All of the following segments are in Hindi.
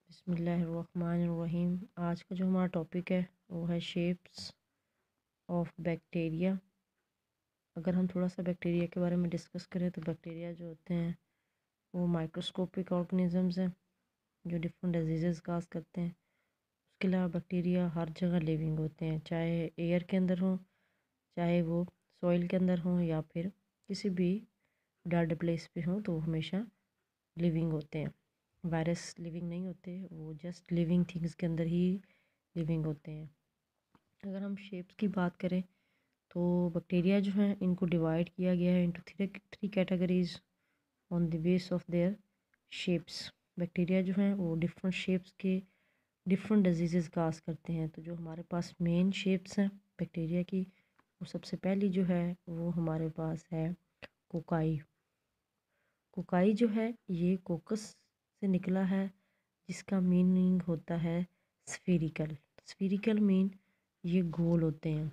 बिस्मिल्लाहिर्रहमानिर्रहीम। आज का जो हमारा टॉपिक है वो है शेप्स ऑफ बैक्टीरिया। अगर हम थोड़ा सा बैक्टीरिया के बारे में डिस्कस करें तो बैक्टीरिया जो होते हैं वो माइक्रोस्कोपिक ऑर्गेनिजम्स हैं जो डिफरेंट डिजीज़ काज करते हैं। उसके अलावा बैक्टीरिया हर जगह लिविंग होते हैं, चाहे एयर के अंदर हों, चाहे वो सॉइल के अंदर हों या फिर किसी भी डेड प्लेस पे हों, तो वो हमेशा लिविंग होते हैं। वायरस लिविंग नहीं होते, वो जस्ट लिविंग थिंग्स के अंदर ही लिविंग होते हैं। अगर हम शेप्स की बात करें तो बैक्टीरिया जो हैं इनको डिवाइड किया गया है into three categories on the base of their shapes. Bacteria जो हैं वो डिफरेंट शेप्स के डिफरेंट डिजीज़ काज करते हैं। तो जो हमारे पास मेन शेप्स हैं बैक्टीरिया की, वो सबसे पहली जो है वो हमारे पास है कोकाई। कोकाई जो है ये कोकस से निकला है, जिसका मीनिंग होता है स्फेरिकल। स्फेरिकल मीन ये गोल होते हैं।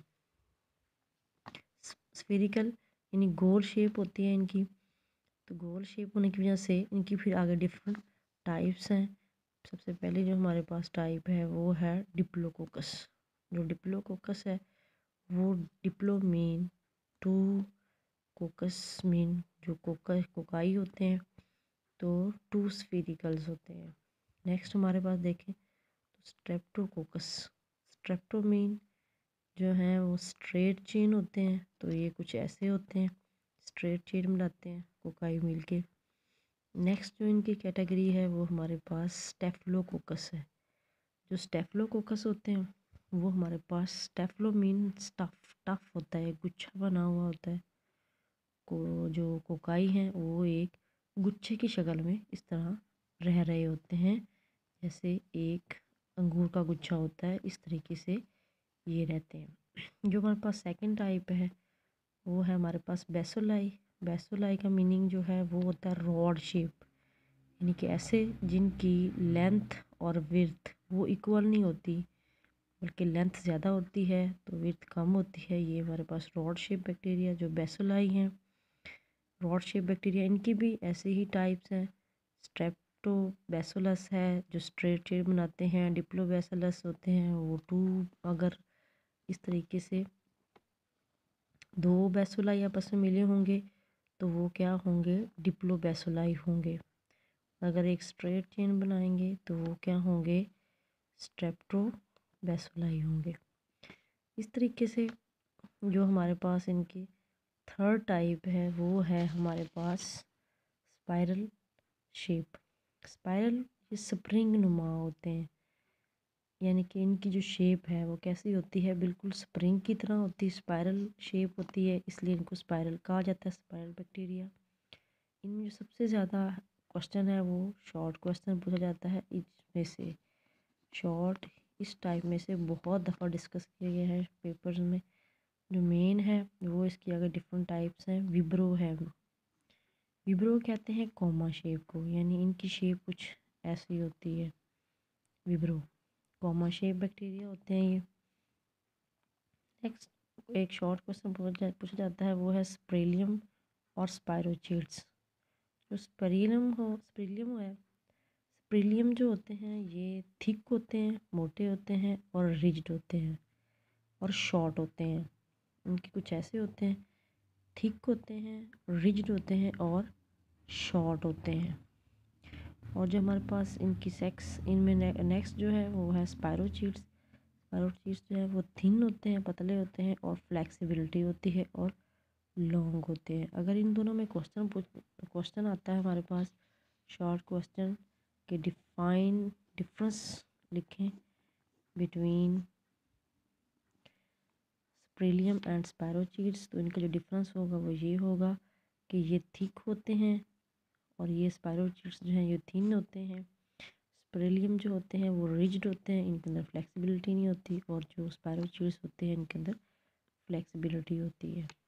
स्फेरिकल यानी गोल शेप होती है इनकी। तो गोल शेप होने की वजह से इनकी फिर आगे डिफरेंट टाइप्स हैं। सबसे पहले जो हमारे पास टाइप है वो है डिप्लोकोकस। जो डिप्लोकोकस है वो diplo mean two, coccus mean जो कोकाई होते हैं, तो टू स्फेरिकल्स होते हैं। नेक्स्ट हमारे पास देखें तो स्ट्रेप्टोकोकस। स्ट्रेप्टोमीन जो हैं वो स्ट्रेट चेन होते हैं, तो ये कुछ ऐसे होते हैं, स्ट्रेट चेन बनाते हैं कोकाई मिल के। नेक्स्ट जो इनकी कैटेगरी है वो हमारे पास स्टेफलोकोकस है। जो स्टेफलोकोकस होते हैं वो हमारे पास स्टेफलो मीन स्टफ टफ होता है, गुच्छा बना हुआ होता है। जो कोकाई हैं वो एक गुच्छे की शक्ल में इस तरह रह रहे होते हैं, जैसे एक अंगूर का गुच्छा होता है, इस तरीके से ये रहते हैं। जो हमारे पास सेकंड टाइप है वो है हमारे पास बेसोलाई। बेसोलाई का मीनिंग जो है वो होता है रॉड शेप, यानी कि ऐसे जिनकी लेंथ और विड्थ वो इक्वल नहीं होती, बल्कि लेंथ ज़्यादा होती है तो विड्थ कम होती है। ये हमारे पास रॉड शेप बैक्टीरिया जो बेसोलाई हैं। रॉड शेप बैक्टीरिया इनकी भी ऐसे ही टाइप्स हैं। स्ट्रेप्टोबैसिलस है जो स्ट्रेट चेन बनाते हैं, डिप्लोबैसिलस होते हैं वो टू, अगर इस तरीके से दो बैसुलाई आपस में मिले होंगे तो वो क्या होंगे, डिप्लोबैसुलाई होंगे। अगर एक स्ट्रेट चेन बनाएंगे तो वो क्या होंगे, स्ट्रेप्टोबैसुलाई होंगे। इस तरीके से जो हमारे पास इनकी थर्ड टाइप है वो है हमारे पास स्पाइरल शेप। स्पाइरल ये स्प्रिंग नुमा होते हैं, यानी कि इनकी जो शेप है वो कैसी होती है, बिल्कुल स्प्रिंग की तरह होती है, स्पाइरल शेप होती है, इसलिए इनको स्पाइरल कहा जाता है, स्पाइरल बैक्टीरिया। इनमें जो सबसे ज़्यादा क्वेश्चन है वो शॉर्ट क्वेश्चन पूछा जाता है। इसमें से शॉर्ट इस टाइप में से बहुत दफ़ा डिस्कस किए गए हैं पेपर्स में। जो मेन है वो इसकी अगर डिफरेंट टाइप्स हैं, विब्रो है। विब्रो कहते हैं कॉमा शेप को, यानी इनकी शेप कुछ ऐसी होती है। विब्रो कॉमा शेप बैक्टीरिया होते हैं ये। नेक्स्ट एक शॉर्ट क्वेश्चन पूछा जाता है वो है स्पेरिलियम और स्पायरोचीट्स। जो स्पेरिलियम है, स्पेरिलियम जो होते हैं ये थिक होते हैं, मोटे होते हैं और रिज्ड होते हैं और शॉर्ट होते हैं। उनके कुछ ऐसे होते हैं, थिक होते हैं, रिज्ड होते हैं और शॉर्ट होते हैं। और जो हमारे पास इनकी सेक्स इनमें नेक्स्ट जो है वो है स्पायरोचीट्स। स्पायरोचीट्स जो है वो थिन होते हैं, पतले होते हैं और फ्लेक्सिबिलिटी होती है और लॉन्ग होते हैं। अगर इन दोनों में क्वेश्चन आता है हमारे पास शॉर्ट क्वेश्चन के डिफाइन डिफरेंस लिखें बिटवीन स्पेरिलियम एंड स्पायरोचीट्स, तो इनका जो डिफरेंस होगा वो ये होगा कि ये थिक होते हैं और ये स्पायरोचीट्स जो हैं ये थिन होते हैं। स्पेरिलियम जो होते हैं वो रिजिड होते हैं, इनके अंदर फ्लेक्सिबिलिटी नहीं होती, और जो स्पायरोचीट्स होते हैं इनके अंदर फ्लेक्सिबिलिटी होती है।